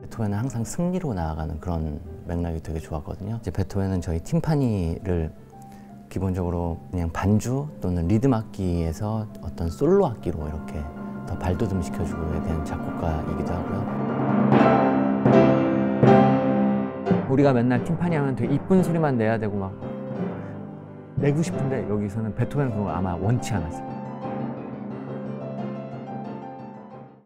베토벤은 항상 승리로 나아가는 그런 맥락이 되게 좋았거든요. 이제 베토벤은 저희 팀파니를 기본적으로 그냥 반주 또는 리듬 악기에서 어떤 솔로 악기로 이렇게 더 발돋움 시켜주고에 대한 작곡가이기도 하고요. 우리가 맨날 팀파니 하면 되게 이쁜 소리만 내야 되고 막 내고 싶은데 여기서는 베토벤은 그런 거 아마 원치 않았어요.